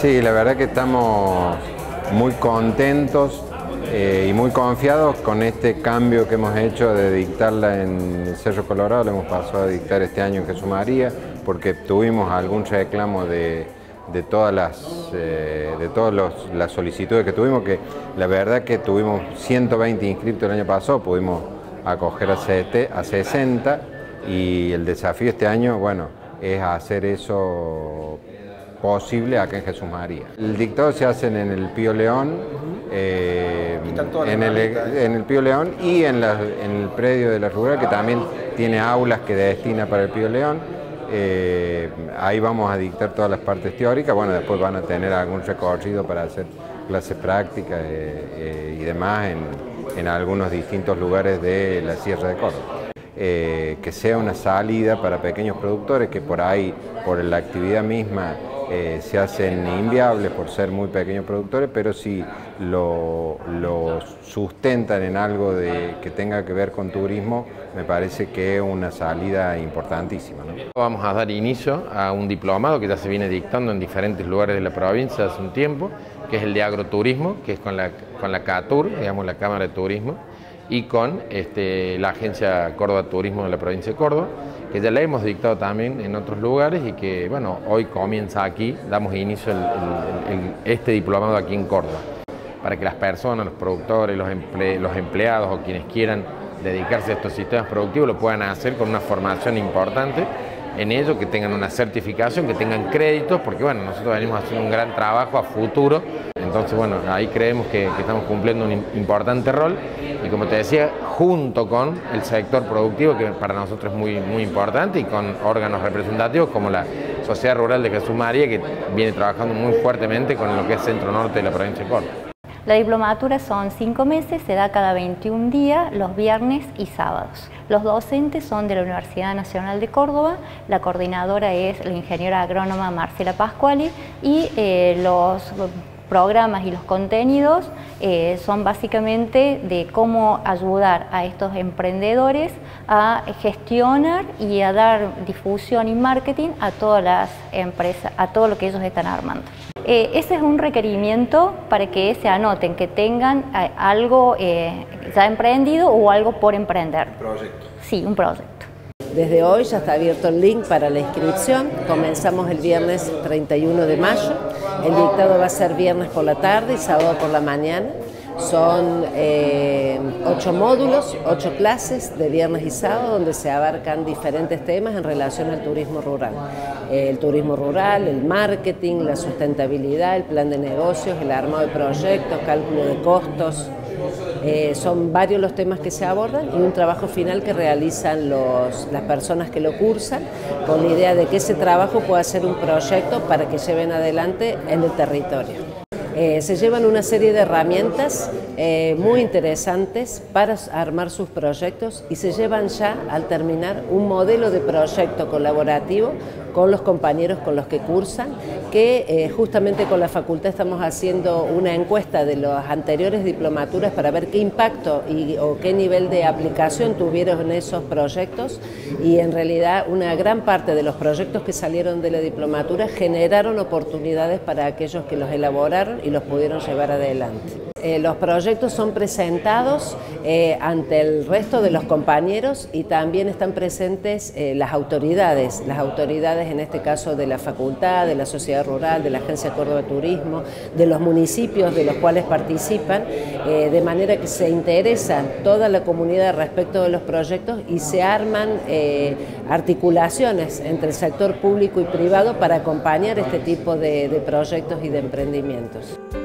Sí, la verdad que estamos muy contentos y muy confiados con este cambio que hemos hecho de dictarla en el Cerro Colorado. Lo hemos pasado a dictar este año en Jesús María, porque tuvimos algún reclamo de todas las solicitudes que tuvimos, que la verdad que tuvimos 120 inscriptos el año pasado, pudimos acoger a 60, y el desafío este año, bueno, es hacer eso posible acá en Jesús María. El dictado se hace en el Pío León, en el Pío León y en el predio de la rural, que también tiene aulas que destina para el Pío León. Ahí vamos a dictar todas las partes teóricas. Bueno, después van a tener algún recorrido para hacer clases prácticas y demás en algunos distintos lugares de la Sierra de Córdoba. Que sea una salida para pequeños productores que por ahí, por la actividad misma, se hacen inviables por ser muy pequeños productores, pero si lo sustentan en algo que tenga que ver con turismo, me parece que es una salida importantísima, ¿no? Vamos a dar inicio a un diplomado que ya se viene dictando en diferentes lugares de la provincia hace un tiempo, que es el de agroturismo, que es con la CATUR, digamos, la Cámara de Turismo, y con la Agencia Córdoba Turismo de la provincia de Córdoba, que ya la hemos dictado también en otros lugares y que, bueno, hoy comienza aquí, damos inicio este diplomado aquí en Córdoba, para que las personas, los productores, los empleados o quienes quieran dedicarse a estos sistemas productivos lo puedan hacer con una formación importante en ello, que tengan una certificación, que tengan créditos, porque bueno, nosotros venimos haciendo un gran trabajo a futuro, entonces bueno, ahí creemos que estamos cumpliendo un importante rol y, como te decía, junto con el sector productivo, que para nosotros es muy importante, y con órganos representativos como la Sociedad Rural de Jesús María, que viene trabajando muy fuertemente con lo que es centro norte de la provincia de Córdoba. La diplomatura son 5 meses, se da cada 21 días, los viernes y sábados. Los docentes son de la Universidad Nacional de Córdoba, la coordinadora es la ingeniera agrónoma Marcela Pascuali, y los programas y los contenidos son básicamente de cómo ayudar a estos emprendedores a gestionar y a dar difusión y marketing a todas las empresas, a todo lo que ellos están armando. Ese es un requerimiento para que se anoten, que tengan algo ya emprendido o algo por emprender. ¿Un proyecto? Sí, un proyecto. Desde hoy ya está abierto el link para la inscripción. Comenzamos el viernes 31 de mayo. El dictado va a ser viernes por la tarde y sábado por la mañana. Son 8 módulos, 8 clases de viernes y sábado, donde se abarcan diferentes temas en relación al turismo rural. El turismo rural, el marketing, la sustentabilidad, el plan de negocios, el armado de proyectos, cálculo de costos. Son varios los temas que se abordan y un trabajo final que realizan las personas que lo cursan, con la idea de que ese trabajo pueda ser un proyecto para que lleven adelante en el territorio. Se llevan una serie de herramientas muy interesantes para armar sus proyectos, y se llevan ya, al terminar, un modelo de proyecto colaborativo con los compañeros con los que cursan, que justamente con la facultad estamos haciendo una encuesta de las anteriores diplomaturas para ver qué impacto o qué nivel de aplicación tuvieron esos proyectos, y en realidad una gran parte de los proyectos que salieron de la diplomatura generaron oportunidades para aquellos que los elaboraron y los pudieron llevar adelante. Los proyectos son presentados ante el resto de los compañeros, y también están presentes las autoridades en este caso de la facultad, de la sociedad rural, de la Agencia Córdoba Turismo, de los municipios de los cuales participan, de manera que se interesa toda la comunidad respecto de los proyectos y se arman articulaciones entre el sector público y privado para acompañar este tipo de proyectos y de emprendimientos.